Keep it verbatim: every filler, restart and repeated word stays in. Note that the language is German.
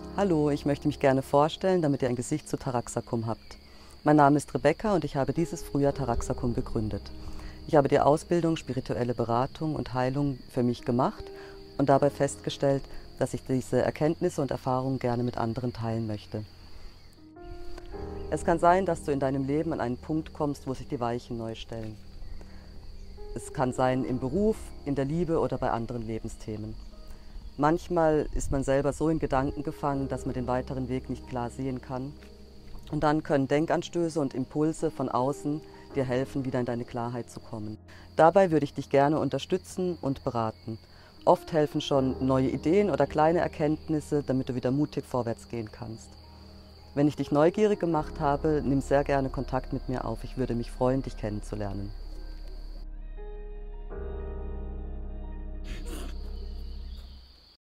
Hallo, ich möchte mich gerne vorstellen, damit ihr ein Gesicht zu Taraxacum habt. Mein Name ist Rebecca und ich habe dieses Frühjahr Taraxacum gegründet. Ich habe die Ausbildung spirituelle Beratung und Heilung für mich gemacht und dabei festgestellt, dass ich diese Erkenntnisse und Erfahrungen gerne mit anderen teilen möchte. Es kann sein, dass du in deinem Leben an einen Punkt kommst, wo sich die Weichen neu stellen. Es kann sein im Beruf, in der Liebe oder bei anderen Lebensthemen. Manchmal ist man selber so in Gedanken gefangen, dass man den weiteren Weg nicht klar sehen kann. Und dann können Denkanstöße und Impulse von außen dir helfen, wieder in deine Klarheit zu kommen. Dabei würde ich dich gerne unterstützen und beraten. Oft helfen schon neue Ideen oder kleine Erkenntnisse, damit du wieder mutig vorwärts gehen kannst. Wenn ich dich neugierig gemacht habe, nimm sehr gerne Kontakt mit mir auf. Ich würde mich freuen, dich kennenzulernen.